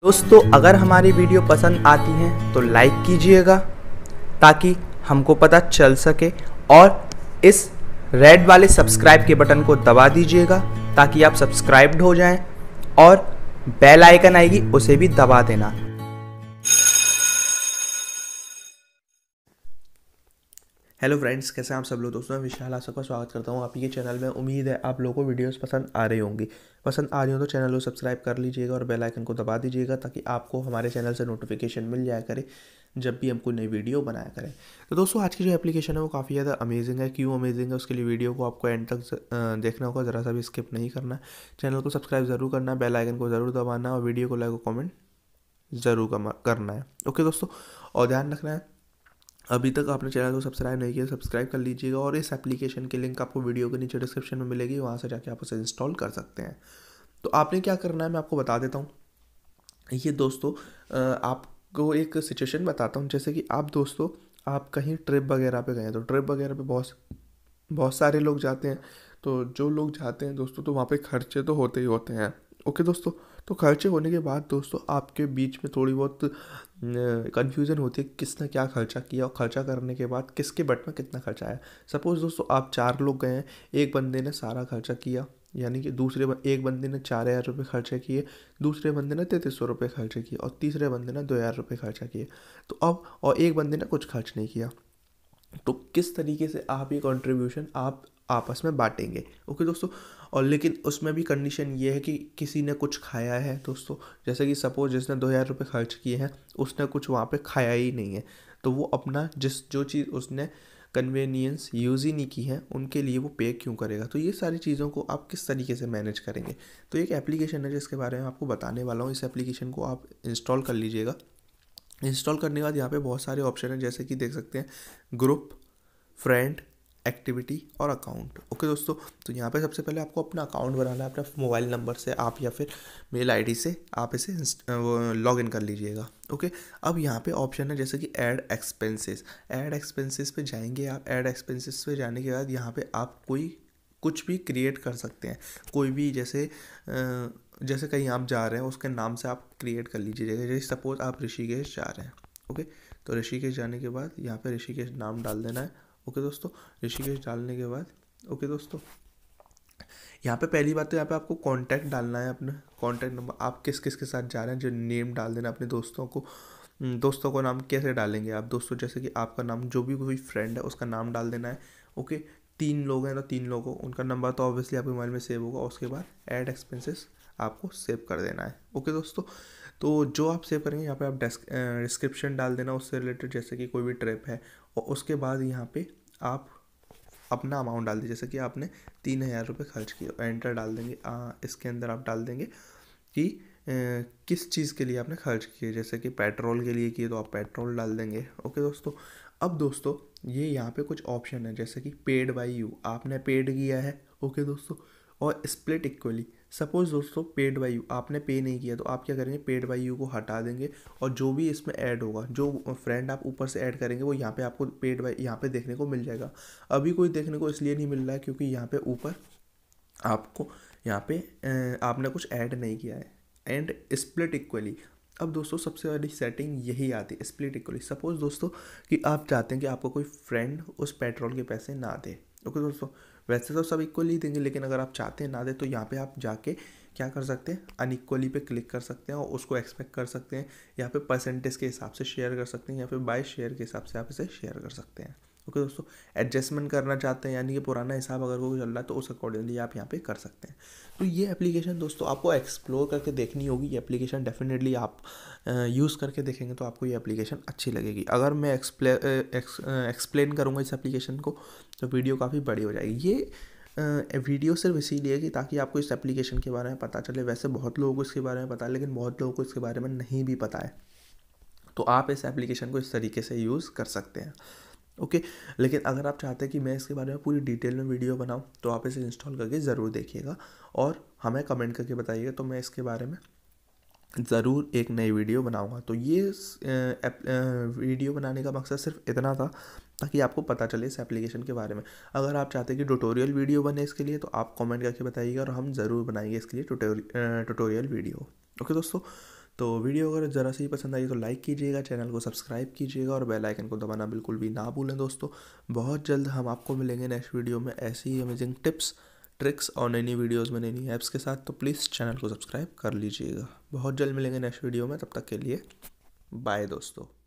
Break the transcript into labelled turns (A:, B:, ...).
A: दोस्तों अगर हमारी वीडियो पसंद आती है तो लाइक कीजिएगा ताकि हमको पता चल सके, और इस रेड वाले सब्सक्राइब के बटन को दबा दीजिएगा ताकि आप सब्सक्राइब्ड हो जाएं, और बेल आइकन आएगी उसे भी दबा देना। हेलो फ्रेंड्स, कैसे हैं आप सब लोग। दोस्तों मैं विशाल आप सबका स्वागत करता हूं आपके चैनल में। उम्मीद है आप लोगों को वीडियोस पसंद आ रही होंगी। पसंद आ रही हो तो चैनल को सब्सक्राइब कर लीजिएगा और बेल आइकन को दबा दीजिएगा ताकि आपको हमारे चैनल से नोटिफिकेशन मिल जाया करे जब भी हम कोई नई वीडियो बनाया करें। तो दोस्तों आज की जो एप्लीकेशन है वो काफ़ी ज़्यादा अमेजिंग है। क्यों अमेजिंग है उसके लिए वीडियो को आपको एंड तक देखना होगा, ज़रा सा भी स्किप नहीं करना है। चैनल को सब्सक्राइब ज़रूर करना है, बेल आइकन को ज़रूर दबाना है और वीडियो को लाइक और कॉमेंट ज़रूर करना है। ओके दोस्तों, और ध्यान रखना है अभी तक आपने चैनल को सब्सक्राइब नहीं किया सब्सक्राइब कर लीजिएगा, और इस एप्लीकेशन की लिंक आपको वीडियो के नीचे डिस्क्रिप्शन में मिलेगी, वहाँ से जाके आप उसे इंस्टॉल कर सकते हैं। तो आपने क्या करना है मैं आपको बता देता हूँ। ये दोस्तों आपको एक सिचुएशन बताता हूँ। जैसे कि आप दोस्तों आप कहीं ट्रिप वगैरह पे गए, तो ट्रिप वगैरह पे बहुत सारे लोग जाते हैं। तो जो लोग जाते हैं दोस्तों तो वहाँ पे खर्चे तो होते ही होते हैं। ओके दोस्तों, तो खर्चे होने के बाद दोस्तों आपके बीच में थोड़ी बहुत कन्फ्यूज़न होती है किसने क्या खर्चा किया, और खर्चा करने के बाद किसके बट में कितना खर्चा आया। सपोज़ दोस्तों आप 4 लोग गए हैं, एक बंदे ने सारा खर्चा किया, यानी कि एक बंदे ने 4,000 रुपये खर्चे किए, दूसरे बंदे ने 3300 रुपये खर्चे किए, और तीसरे बंदे ने 2,000 रुपये खर्चा किए। तो अब और एक बंदे ने कुछ खर्च नहीं किया। तो किस तरीके से आप ये कंट्रीब्यूशन आप आपस में बांटेंगे। ओके दोस्तों, और लेकिन उसमें भी कंडीशन ये है कि किसी ने कुछ खाया है दोस्तों। जैसे कि सपोज जिसने 2,000 रुपये खर्च किए हैं उसने कुछ वहाँ पे खाया ही नहीं है, तो वो अपना जो चीज़ उसने कन्वीनियंस यूज़ ही नहीं की है उनके लिए वो पे क्यों करेगा। तो ये सारी चीज़ों को आप किस तरीके से मैनेज करेंगे। तो एक एप्लीकेशन है जिसके बारे में आपको बताने वाला हूँ। इस एप्लीकेशन को आप इंस्टॉल कर लीजिएगा। इंस्टॉल करने के बाद यहाँ पे बहुत सारे ऑप्शन हैं, जैसे कि देख सकते हैं ग्रुप, फ्रेंड, एक्टिविटी और अकाउंट। ओके दोस्तों, तो यहाँ पे सबसे पहले आपको अपना अकाउंट बनाना है। अपना मोबाइल नंबर से आप या फिर मेल आईडी से आप इसे लॉग इन कर लीजिएगा। ओके, अब यहाँ पे ऑप्शन है जैसे कि ऐड एक्सपेंसेस। ऐड एक्सपेंसेस पे जाएंगे आप। ऐड एक्सपेंसेस पे जाने के बाद यहाँ पे आप कुछ भी क्रिएट कर सकते हैं। कोई भी जैसे कहीं आप जा रहे हैं उसके नाम से आप क्रिएट कर लीजिएगा। जैसे सपोज आप ऋषिकेश जा रहे हैं। ओके, तो ऋषिकेश जाने के बाद यहाँ पे ऋषिकेश नाम डाल देना है। ओके दोस्तों, ऋषिकेश डालने के बाद ओके दोस्तों यहाँ पे पहली बात तो यहाँ पे आपको कांटेक्ट डालना है, अपना कांटेक्ट नंबर। आप किस किस के साथ जा रहे हैं जो नेम डाल देना अपने दोस्तों को नाम कैसे डालेंगे आप दोस्तों, जैसे कि आपका नाम जो भी कोई फ्रेंड है उसका नाम डाल देना है। ओके, 3 लोग हैं तो 3 लोगों उनका नंबर तो ऑब्वियसली आपके मोबाइल में सेव होगा। उसके बाद ऐड एक्सपेंसेस आपको सेव कर देना है। ओके दोस्तों, तो जो आप सेव करेंगे यहाँ पे आप डिस्क्रिप्शन डाल देना उससे रिलेटेड, जैसे कि कोई भी ट्रिप है। और उसके बाद यहाँ पे आप अपना अमाउंट डाल दीजिए। जैसे कि आपने 3,000 रुपये खर्च किए, एंटर डाल देंगे। इसके अंदर आप डाल देंगे कि किस चीज़ के लिए आपने खर्च किए। जैसे कि पेट्रोल के लिए किए तो आप पेट्रोल डाल देंगे। ओके दोस्तों, अब दोस्तों ये यहाँ पे कुछ ऑप्शन है जैसे कि पेड बाय यू, आपने पेड किया है। ओके दोस्तों, और स्प्लिट इक्वली। सपोज दोस्तों पेड बाय यू आपने पे नहीं किया, तो आप क्या करेंगे, पेड बाय यू को हटा देंगे, और जो भी इसमें ऐड होगा, जो फ्रेंड आप ऊपर से ऐड करेंगे वो यहाँ पे आपको पेड बाय यहाँ पे देखने को मिल जाएगा। अभी कोई देखने को इसलिए नहीं मिल रहा है क्योंकि यहाँ पे ऊपर आपको यहाँ पे आपने कुछ ऐड नहीं किया है। एंड स्प्लिट इक्वली, अब दोस्तों सबसे बड़ी सेटिंग यही आती है, स्प्लिट इक्वली। सपोज दोस्तों कि आप चाहते हैं कि आपको कोई फ्रेंड उस पेट्रोल के पैसे ना दे। ओके दोस्तों, वैसे तो सब इक्वली देंगे, लेकिन अगर आप चाहते हैं ना दे तो यहाँ पे आप जाके क्या कर सकते हैं, अनइक्वली पे क्लिक कर सकते हैं और उसको एक्सपेक्ट कर सकते हैं। यहाँ पे परसेंटेज के हिसाब से शेयर कर सकते हैं, या फिर बाय शेयर के हिसाब से आप इसे शेयर कर सकते हैं। ओके दोस्तों, एडजस्टमेंट करना चाहते हैं यानी कि पुराना हिसाब अगर कोई चल रहा है तो उस अकॉर्डिंगली आप यहाँ पे कर सकते हैं। तो ये एप्लीकेशन दोस्तों आपको एक्सप्लोर करके देखनी होगी। ये एप्लीकेशन डेफिनेटली आप यूज़ करके देखेंगे तो आपको ये एप्लीकेशन अच्छी लगेगी। अगर मैं एक्सप्लेन करूँगा इस एप्लीकेशन को तो वीडियो काफ़ी बड़ी हो जाएगी। ये वीडियो सिर्फ इसीलिए कि ताकि आपको इस एप्लीकेशन के बारे में पता चले। वैसे बहुत लोगों को इसके बारे में पता है, लेकिन बहुत लोगों को इसके बारे में नहीं भी पता है। तो आप इस एप्लीकेशन को इस तरीके से यूज़ कर सकते हैं। ओके, लेकिन अगर आप चाहते हैं कि मैं इसके बारे में पूरी डिटेल में वीडियो बनाऊं तो आप इसे इंस्टॉल करके ज़रूर देखिएगा और हमें कमेंट करके बताइएगा, तो मैं इसके बारे में ज़रूर एक नई वीडियो बनाऊंगा। तो ये वीडियो बनाने का मकसद सिर्फ इतना था ताकि आपको पता चले इस एप्लीकेशन के बारे में। अगर आप चाहते हैं कि ट्यूटोरियल वीडियो बने इसके लिए तो आप कमेंट करके बताइएगा और हम ज़रूर बनाएंगे इसके लिए ट्यूटोरियल वीडियो। ओके दोस्तों, तो वीडियो अगर ज़रा सी पसंद आई तो लाइक कीजिएगा, चैनल को सब्सक्राइब कीजिएगा और बेल आइकन को दबाना बिल्कुल भी ना भूलें दोस्तों। बहुत जल्द हम आपको मिलेंगे नेक्स्ट वीडियो में ऐसी ही अमेजिंग टिप्स ट्रिक्स और नई नई वीडियोज़ में नई नई ऐप्स के साथ। तो प्लीज़ चैनल को सब्सक्राइब कर लीजिएगा। बहुत जल्द मिलेंगे नेक्स्ट वीडियो में, तब तक के लिए बाय दोस्तों।